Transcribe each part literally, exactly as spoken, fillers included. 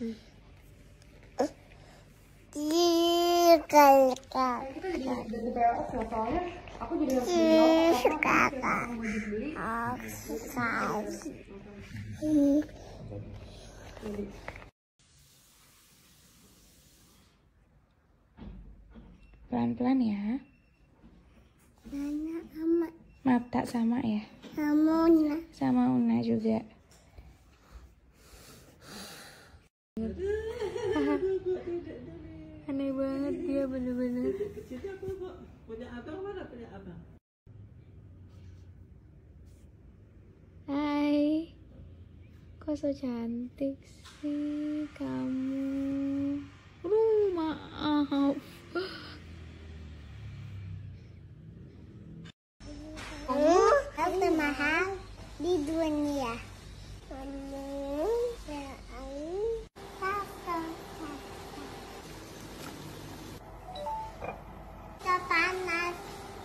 Kita jadi jadi beres ya, soalnya aku jadi harus beli kakak. Pelan-pelan ya. Mata sama ya. Sama Una. Sama Una juga. Aneh banget dia bener-bener. Punya abang mana punya abang? Hai. Kok so cantik sih kamu? Aduh, maaf. Kamu yang termahal di dunia. Panas.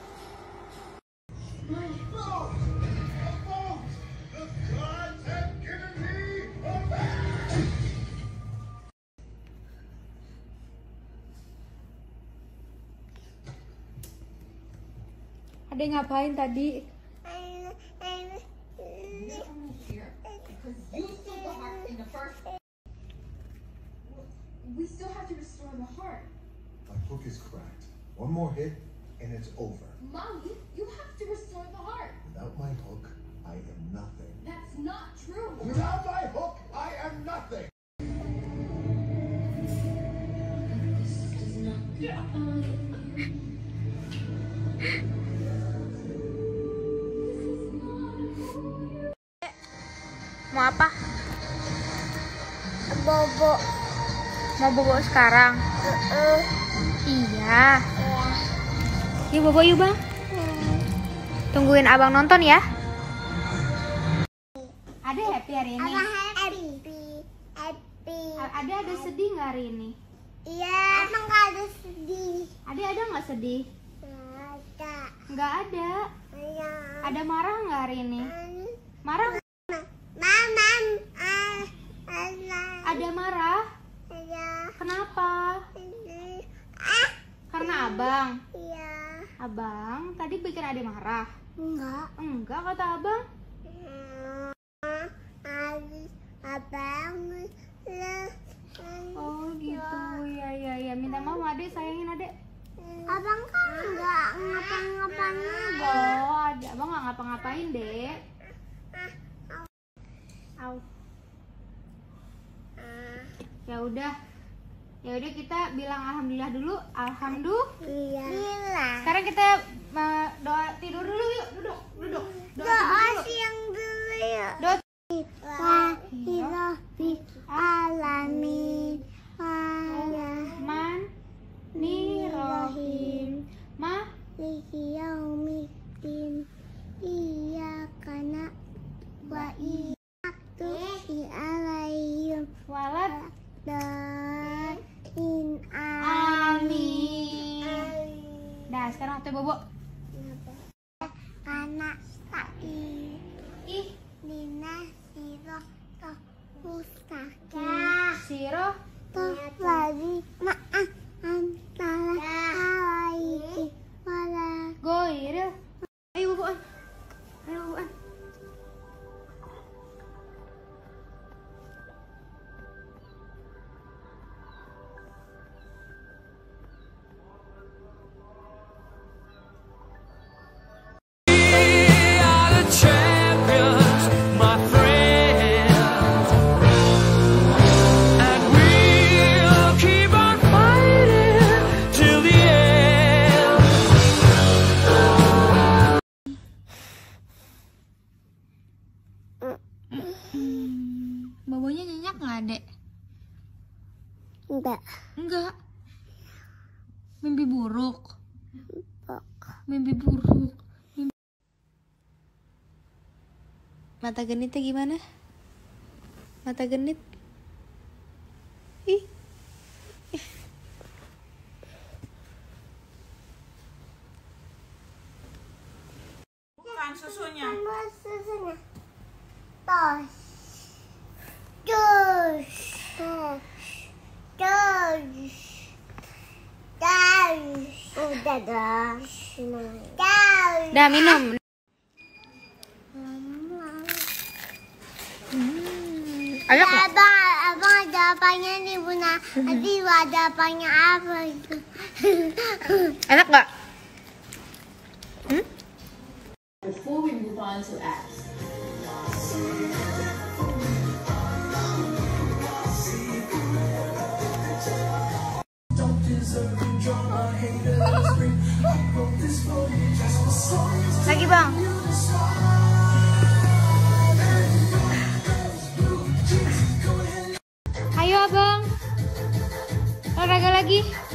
Adek ngapain tadi? We still have to restore the heart. My hook is cracked. One more hit and it's over. Mommy, you have to restore the heart. Without my hook, I am nothing. That's not true. Without my hook, I am nothing. Mau apa? Bobo. Mau bobo sekarang? Uh, Iya. ya. Yuk bobo yuk bang. Tungguin abang nonton ya. Ade happy hari ini? Apa happy? Happy. Ade ada sedih nggak hari ini? Iya. Emang nggak ada sedih? Ade ada nggak sedih? Nggak ada. Nggak ada. Iya. Ada marah nggak hari ini? Marah? Mama. Ah. Allah. Ada marah? Iya. Kenapa? Ah. Karena abang. Iya. Abang tadi bikin Ade marah? Enggak. Enggak kata abang. Abang. Oh gitu, ya ya ya. Minta maaf Ade, sayangin Ade. Abang kan enggak ngapa-ngapain. Oh, ada abang nggak ngapa-ngapain dek. Au. Ya udah, ya udah kita bilang alhamdulillah dulu. Alhamdulillah. Iya. Sekarang kita uh, doa tidur dulu yuk, duduk, duduk. Doa Doa tidur dulu. siang dulu ya. Doa. Wahirobbi alamin. Man, ni rohim, ma, Maliki yaumiddin. Iyyaka na'budu wa iyyaka nasta'in. walad. Dalin Amin. Dah, sekarang waktu bobo. Anak sa'i Ih, Nina siro toh mustaqim siroh. toh lagi maaf antara alaiki wala Goiril. Ayo boboan. Ayo boboan. Bobonya nyenyak nggak, Dek? enggak Enggak. Mimpi buruk. pok Mimpi buruk. Mimpi... Mata genitnya gimana? Mata genit. Ih. Bukan susunya. sama susunya tos jus Dadah. Dah minum. Enak nggak? Abang, abang ada apanya nih Bunda? Tapi ada apanya apa itu? Enak nggak? Hmm? Before we move on to apps, Lagi bang. Ayo abang, olahraga lagi.